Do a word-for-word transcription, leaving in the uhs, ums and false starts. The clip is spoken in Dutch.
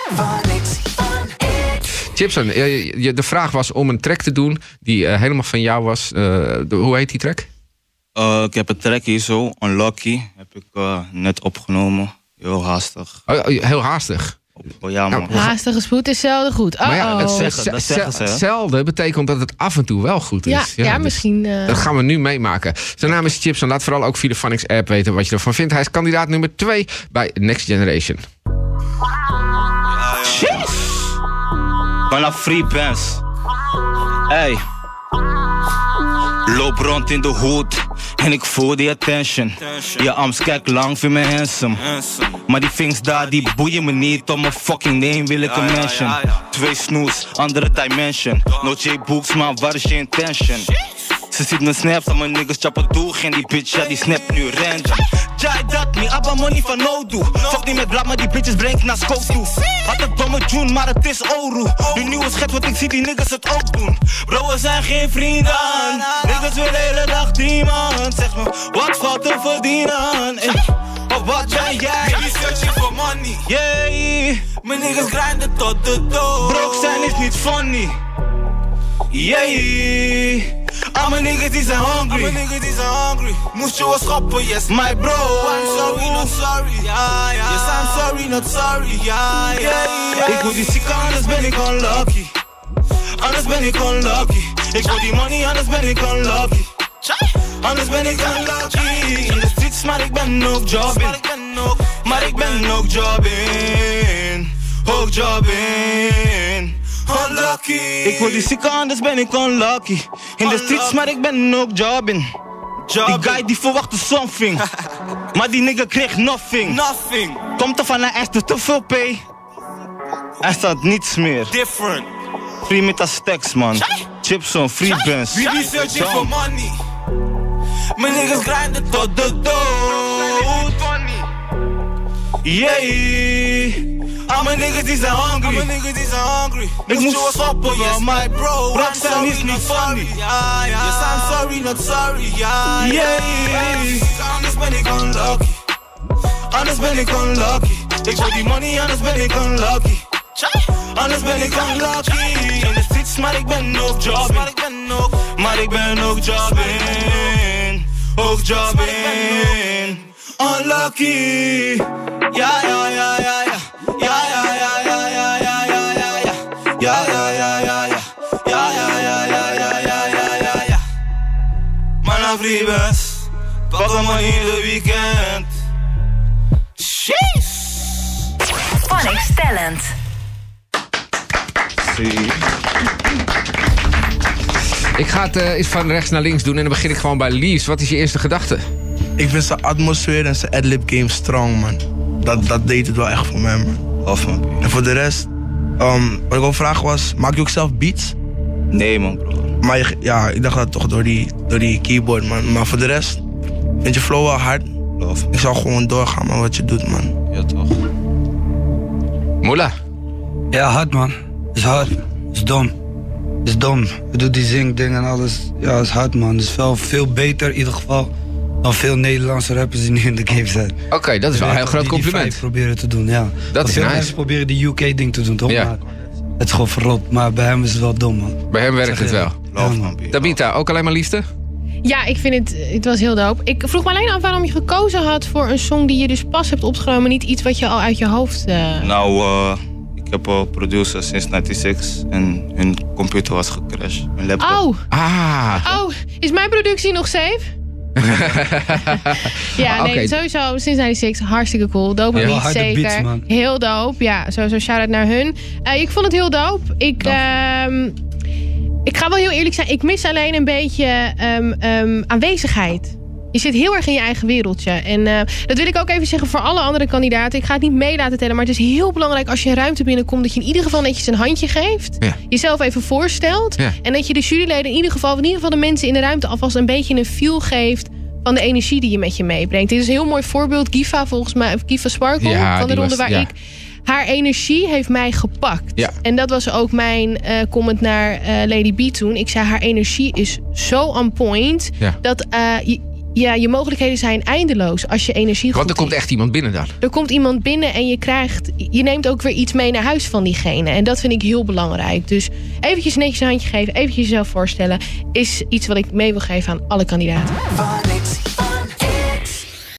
Chipson, de vraag was om een track te doen die uh, helemaal van jou was. Uh, de, hoe heet die track? Uh, ik heb een track hier zo, Unlucky. Heb ik uh, net opgenomen. Heel haastig. Oh, heel haastig? Oh, ja, man. Haastige spoed is zelden goed. Uh-oh. Maar ja, dat zeggen, dat zeggen ze. Hetzelfde betekent dat het af en toe wel goed is. Ja, ja, ja dus misschien... Uh... Dat gaan we nu meemaken. Zijn naam is Chipson. Laat vooral ook via de Phonics app weten wat je ervan vindt. Hij is kandidaat nummer twee bij Next Generation. Jeez! Vanaf Free Bands. Hey. Loop rond in de hood en ik voel die attention. Je arms kijk lang, vind me handsome. Maar die things daar, die boeien me niet. Om mijn fucking name wil ik een mention. Twee snoes, andere dimension. No J-books, maar waar is je intention? Ze ziet mijn snaps en mijn niggas chappen doeg. En die bitch, ja die snapt nu random. Jai dat me, abba money van no do. Fuck niet met blad, maar die bitches brengt naar scope toe. Had een domme tune, maar het is Oru. Nu nieuwe schet, wat ik zie die niggas het ook doen. Bro, we zijn geen vrienden. Niggas willen de hele dag demand. Zeg me, wat valt te verdienen? Ey, of wat ben jij? Baby searching for money. Yeah. Mijn niggas grinden tot de dood. Broke zijn is niet funny. Yeah. All my niggas is hungry. All my niggas is hungry. Moest je wel schoppen, yes. My bro, I'm sorry, not sorry. Yeah, yeah. Yes, I'm sorry, not sorry. Yeah, yeah, yeah. Ik wil die zieke, anders ben ik unlucky. Anders ben ik unlucky. Ik wil die money, anders ben ik unlucky. Anders ben ik unlucky. In de streets, maar ik ben ook jobbing. Maar ik ben ook jobbing. Ook jobbing. Unlucky. Ik wil die zieke, anders ben ik unlucky. In de streets, maar ik ben ook jobbing. Die guy die verwachtte something. Maar die nigga kreeg nothing. Nothing. Komt er van hij eiste te veel pay. Hij staat niets meer. Different. Free met als stacks, man. Chipson, free bands. We be searching for money. Mijn niggas grinden tot de dood. Yeah. All my niggas is hungry. All my niggas is hungry. Ik moest wel schoppen, yes. My bro, I'm sorry, is niet not sorry. funny. Yeah, yeah. Yes, I'm sorry, not sorry. Yeah, yeah. Anders ben ik unlucky. Anders ben ik unlucky. Ik wil die money, anders ben ik unlucky. Anders ben ik unlucky. In de streets, maar ik ben ook jobbing. Maar ik ben ook, maar ik ben ook jobbing. Ook jobbing. Unlucky. Ja, ja, ja, ja, ja. Ja, ja, ja, ja, ja, ja, ja, ja, ja. Ja, ja, ja, ja, ja. Ja, ja, ja, ja, ja, ja, ja, ja, ja. Man aan free bands. Pak hem maar in de weekend. Jeez. Phonics Talent. Ik ga het uh, eens van rechts naar links doen en dan begin ik gewoon bij Leaves. Wat is je eerste gedachte? Ik vind zijn atmosfeer en zijn adlib game strong, man. Dat, dat deed het wel echt voor mij, man. Of man. En voor de rest, um, wat ik wil vragen was, maak je ook zelf beats? Nee, man, bro. Maar je, ja, ik dacht dat toch door die, door die keyboard, man. Maar voor de rest, vind je flow wel hard? Love. Ik zou gewoon doorgaan met wat je doet, man. Ja, toch. Moela. Ja, hard, man. Is hard. Is dom. Is dom. We doen die zingding en alles. Ja, is hard, man. Is wel veel beter, in ieder geval, dan veel Nederlandse rappers die nu in de game zijn. Oké, okay, dat is wel een heel groot die, compliment. Die proberen te doen, ja. Dat is veel nice. mensen proberen die U K-ding te doen, toch? Ja. Maar het is gewoon verrot. Maar bij hem is het wel dom, man. Bij hem werkt het wel. Love, man. Tabita, ook alleen maar liefde? Ja, ik vind het, het was heel dope. Ik vroeg me alleen af waarom je gekozen had voor een song die je dus pas hebt opgenomen. Niet iets wat je al uit je hoofd... Uh... Nou, uh, ik heb een producer sinds negenennegentig en hun computer was gecrashed. Hun laptop. Oh. Ah. Oh, is mijn productie nog safe? ja, nee, okay. Sowieso sinds negenennegentig hartstikke cool. Dope beats, ja, zeker. Beats, man. Heel dope. Ja, sowieso shout-out naar hun. Uh, ik vond het heel dope. Ik... Uh, Ik ga wel heel eerlijk zijn, ik mis alleen een beetje um, um, aanwezigheid. Je zit heel erg in je eigen wereldje. En uh, dat wil ik ook even zeggen voor alle andere kandidaten. Ik ga het niet mee laten tellen, maar het is heel belangrijk als je een ruimte binnenkomt, dat je in ieder geval netjes een handje geeft. Ja. Jezelf even voorstelt. Ja. En dat je de juryleden in ieder geval, in ieder geval de mensen in de ruimte alvast een beetje een feel geeft van de energie die je met je meebrengt. Dit is een heel mooi voorbeeld. Giva volgens mij, Giva Sparkle ja, van de ronde was, waar ja. ik... Haar energie heeft mij gepakt. Ja. En dat was ook mijn uh, comment naar uh, Lady B toen. Ik zei, haar energie is zo on point. Ja. Dat uh, je, ja, je mogelijkheden zijn eindeloos als je energie goed Want er komt echt iemand binnen dan. Er komt iemand binnen en je krijgt... Je neemt ook weer iets mee naar huis van diegene. En dat vind ik heel belangrijk. Dus eventjes netjes een handje geven, eventjes jezelf voorstellen... is iets wat ik mee wil geven aan alle kandidaten.